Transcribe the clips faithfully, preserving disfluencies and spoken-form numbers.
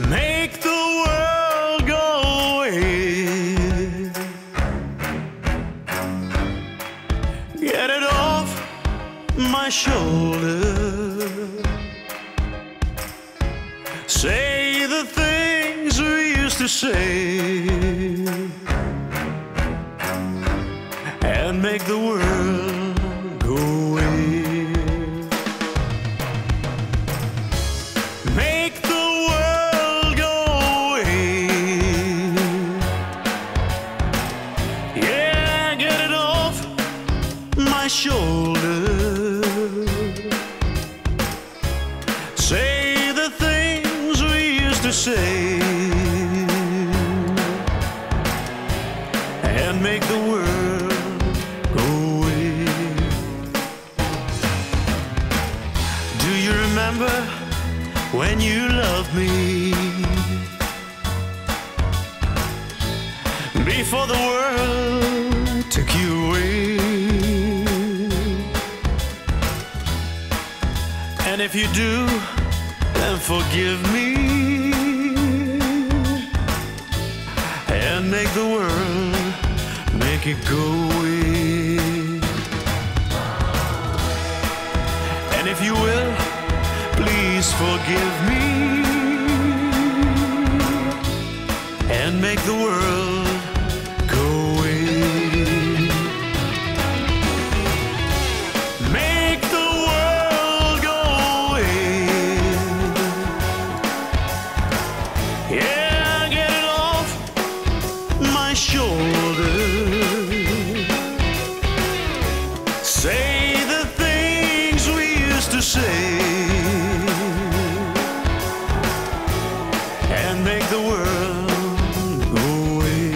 make the world go away. Get it off my shoulder. Say the things we used to say, and make the world go away. Make the world go away. Yeah, get it off my shoulder. Say the things we used to say, and make the world go away. Do you remember when you loved me, before the world took you away? And if you do, then forgive me, and make the world, make it go away. And if you will, please forgive me, and make the world go away. Make the world go away. Yeah, get it off my shoulder. Say the things we used to say, and make the world go away.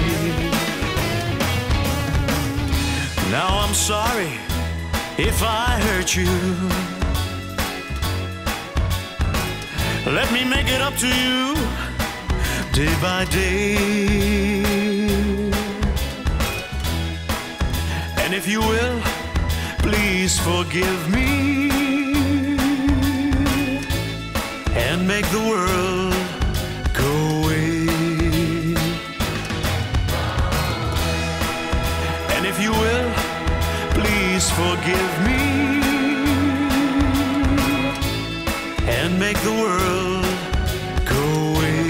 Now I'm sorry if I hurt you. Let me make it up to you day by day. And if you will, please forgive me, and make the world go away. And if you will, please forgive me, and make the world go away.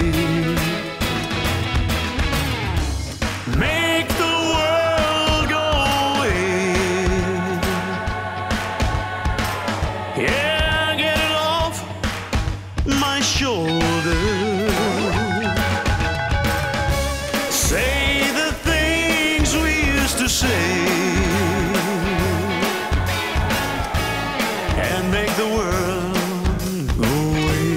Make the world go away. Yeah, get it off my shoulder. Say the things we used to say, and make the world go away.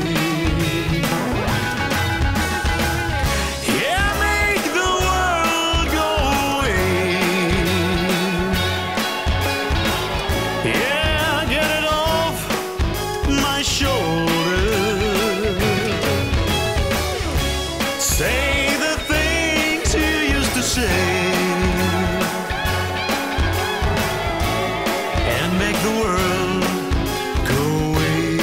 Yeah, make the world go away. Yeah, get it off my shoulder. Say the things you used to say, and make the world go away.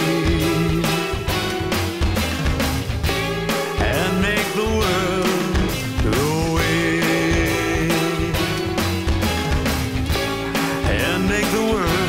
And make the world go away. And make the world